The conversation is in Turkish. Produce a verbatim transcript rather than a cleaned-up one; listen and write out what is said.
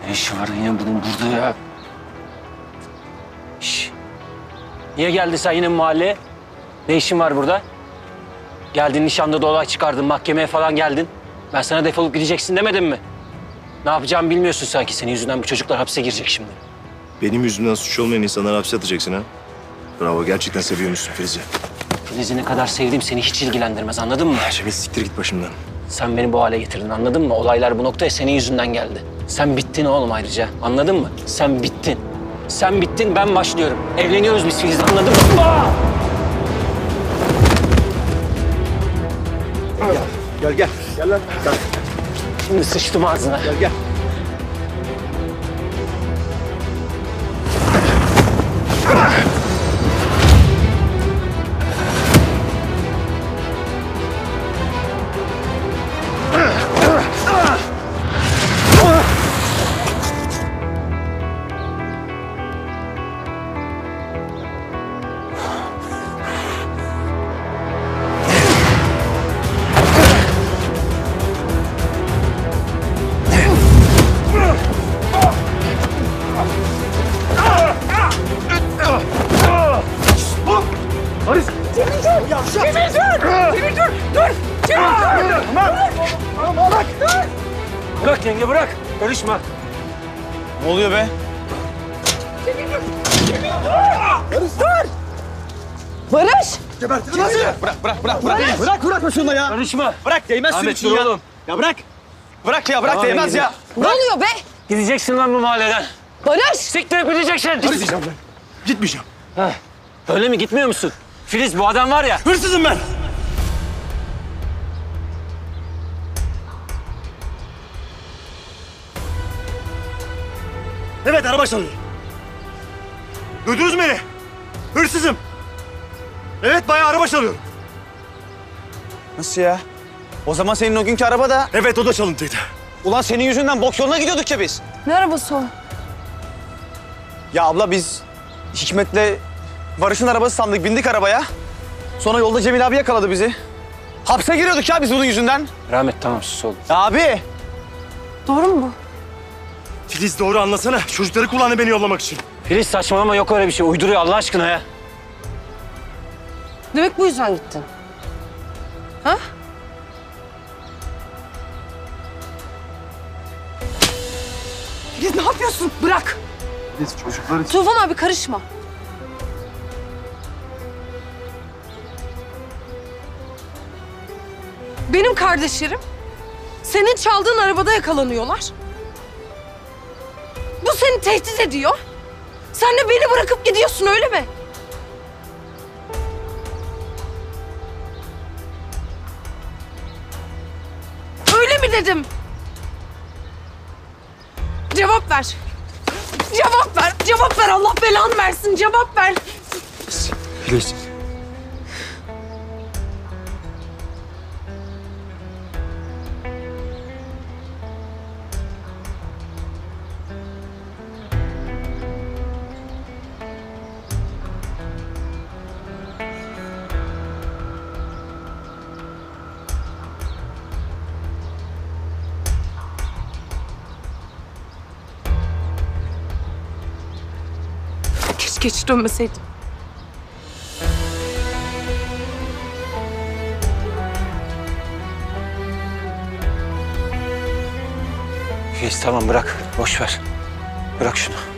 Ne işi var yine bunun burada ya? Şş. Niye geldin sen yine mahalleye? Ne işin var burada? Geldin nişanda da olay çıkardın, mahkemeye falan geldin. Ben sana defolup gideceksin demedim mi? Ne yapacağımı bilmiyorsun sanki. Senin yüzünden bu çocuklar hapse girecek şimdi. Benim yüzümden suç olmayan insanları hapse atacaksın ha? Bravo, gerçekten seviyormuşsun Filiz'i. Filiz'i ne kadar sevdiğim seni hiç ilgilendirmez, anladın mı? Cemil, siktir git başımdan. Sen beni bu hale getirdin, anladın mı? Olaylar bu noktaya senin yüzünden geldi. Sen bittin oğlum ayrıca, anladın mı? Sen bittin. Sen bittin, ben başlıyorum. Evleniyoruz biz Filiz'le, anladın mı? Aa! Gel, gel, gel. Gel lan. Gel. Şimdi sıçtım ağzına. Gel, gel. Barış! Cemil dur! Cemil dur! Cemil dur! Dur! Cemil dur! Tamam! Bırak! Dur! Bırak yenge, bırak. Karışma. Ne oluyor be? Barış! Barış! Gebertin lan seni! Bırak, bırak, bırak, bırak. Bırak, bırak şunu ya. Karışma. Bırak, değmez Ahmet, senin için dur ya. oğlum. Ya bırak. Bırak ya, bırak, Tamam, değmez ben ya. Ne oluyor be? Gideceksin lan bu mahalleden. Barış! Siktirip gideceksin. Gitmeyeceğim ben. Gitmeyeceğim. Ha, öyle mi? Gitmiyor musun? Filiz, bu adam var ya. Hırsızım ben! Evet, araba çalıyorum. Duydunuz mu beni? Hırsızım. Evet, bayağı araba çalıyorum. Nasıl ya? O zaman senin o günkü araba da... Evet, o da çalıntıydı. Ulan senin yüzünden bok yoluna gidiyorduk ya biz. Ne arabası o? Ya abla biz Hikmet'le Barış'ın arabası sandık, bindik arabaya. Sonra yolda Cemil abi yakaladı bizi. Hapse giriyorduk ya biz bunun yüzünden. Rahmet, tamam sus oğlum. Ya abi. Doğru mu bu? Filiz, doğru anlasana. Çocukları kullandı beni yollamak için. Filiz saçmalama, yok öyle bir şey. Uyduruyor Allah aşkına ya. Demek bu yüzden gittin. Ha? Filiz ne yapıyorsun? Bırak. Filiz, çocuklar için... Tufan abi karışma. Benim kardeşlerim senin çaldığın arabada yakalanıyorlar. Bu seni tehdit ediyor. Sen de beni bırakıp gidiyorsun, öyle mi? Öyle mi dedim? Cevap ver. Cevap ver. Cevap ver. Allah belanı versin. Cevap ver. Filiz. Keşke hiç dönmeseydim. Filiz tamam, bırak. Boş ver. Bırak şunu.